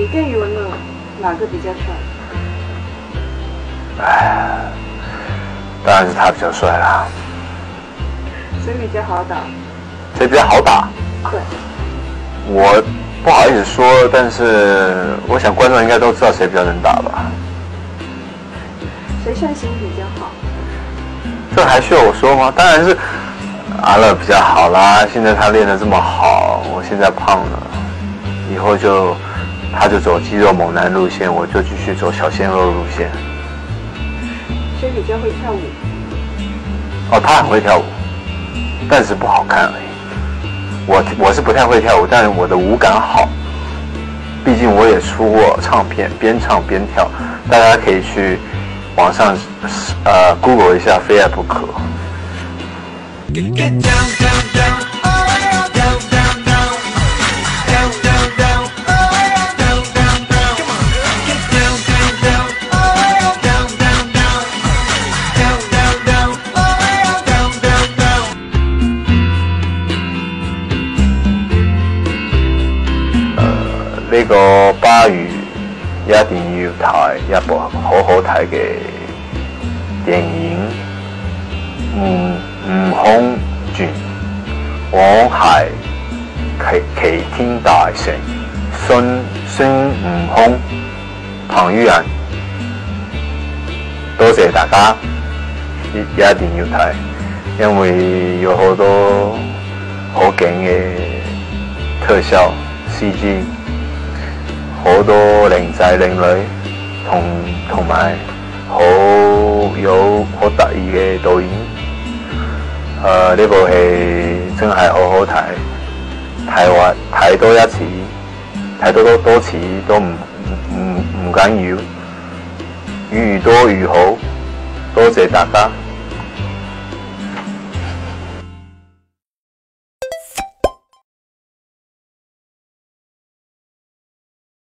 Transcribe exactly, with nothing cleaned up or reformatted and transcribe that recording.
跟余文乐哪个比较帅？ 唉，当然是他比较帅啦。 谁比较好打？ 谁比较好打？ 对。 我不好意思说，但是我想观众应该都知道谁比较能打吧。 谁身形比较好？ 这还需要我说吗？当然是阿乐比较好啦。现在他练得这么好，我现在胖了，以后就他就走肌肉猛男路线，我就继续走小鲜肉路线。 谁比较会跳舞？ 哦，他很会跳舞，但是不好看而已。我我是不太会跳舞，但是我的舞感好。毕竟我也出过唱片，边唱边跳，大家可以去网上呃 Google 一下，非爱不可。呢個巴渝一定要睇一部好好睇嘅電影，悟悟空傳，黃係齊齊天大聖，孫孫悟空，彭于晏，多謝大家，一一定要睇，因為有好多好勁嘅特效 C G。好多靚仔靚女，同同埋好有好得意嘅導演。誒、呃、呢部戲真係好好睇，睇話睇多一次，睇多多多次都唔唔唔緊要，越多越好。多謝大家。